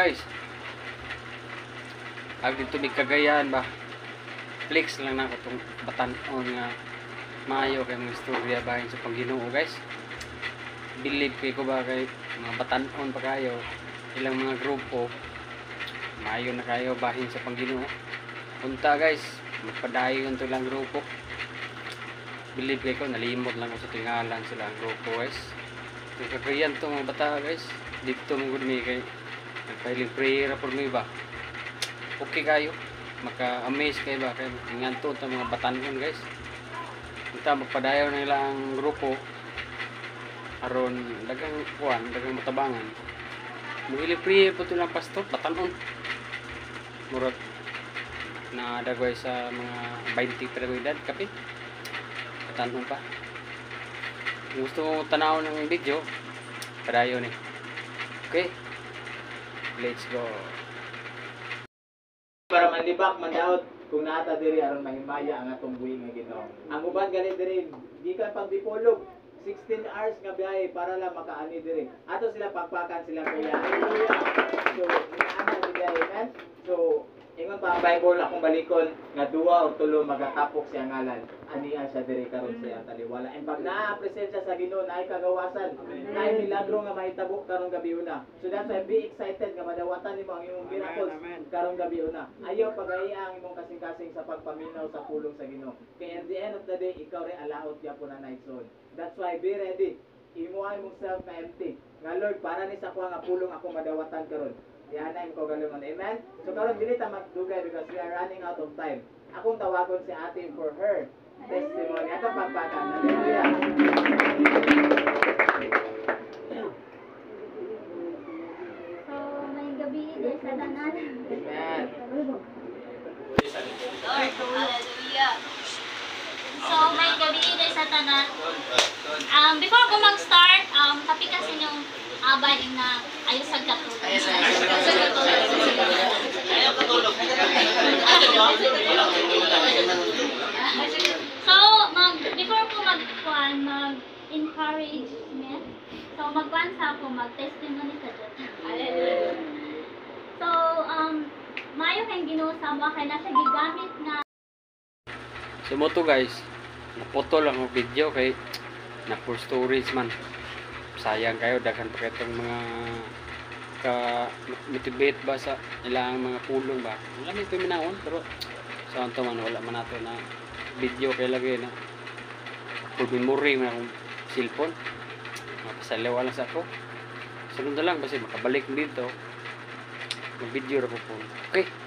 guys. Ag dito may Cagayan ba. Flex lang na ko itong batanon nga maayo kay mga istorya bahin sa Pangginoo guys. Believe kay ko ba kay mga batanon pa kayo ilang mga grupo maayo na kayo bahin sa Pangginoo. Punta guys, magpadayon to lang grupo. Believe kay ko nalimot lang ko sa tingalan sila ang grupo guys. Yung Cagayan to mga bata guys. Dito mong gud mi kay nagpailing prayer for me ba. Okay kayo, maka-amaze kayo ba kay nganto ta mga batanon guys. Kita magpadayon na nila ang grupo aron dagang kuan, dagang matabangan. Muhili prayer po to lang pastor batanon. Murag na dagway sa mga 20 pero edad kapit. Batanon pa. Kung gusto mo tanaw ng video, padayon eh. Okay, let's go. Para manlibak mandaot kung naata diri aron mahimaya ang atong buhi nga Ginoo. Ang uban gali diri gikan pag Dipolog 16 hours nga biyahe para lang makaani diri. Ato sila pagpakan sila kuya. So, ana di biyahe man. So, ingon pa ang Bible akong balikon nga duwa o tulo magatapok siya ngalan. Aniya siya diri karon sa iyang taliwala. And pag naa-present siya sa Ginoo naay kagawasan, naay milagro nga mahitabo karong gabi una. So that's why be excited nga madawatan nimo ang imong miracles karong gabi una. Ayaw pagaya ang imong kasing-kasing sa pagpaminaw sa pulong sa Ginoo. Kay at the end of the day ikaw rin alaot gyapon na night zone. That's why be ready. Imuhay mong self na empty. Nga Lord, para ni sa kuha nga pulong ako madawatan karon. Yan na ko galungan. Amen? So karon dili ta magdugay because we are running out of time. Akong tawagon si ate for her testimony. Ato pagpatan. Hallelujah. So, may gabi din sa tanan. Amen. Hallelujah. So, may gabi din sa tanan. Before ko mag-start, tapi kasi yung abay na ayos sa katulog. So, before ko mag-encouragement, so mag-kwansa ako, mag-testimony sa Diyos. So, mayo kayong Ginoo sa mga kaya nasa gigamit nga. So mo to guys, naputol lang ang video kay na full storage man. Sayang kayo daghan pa kitong mga ka motivate ba sa ilang mga pulong ba. Wala may piminahon pero sa anto man wala man nato na video kay lagi na full memory man akong cellphone. Mapasalaw lang sa ako. Sunod na lang kasi makabalik mo dito. Mag video ra ko po. Okay.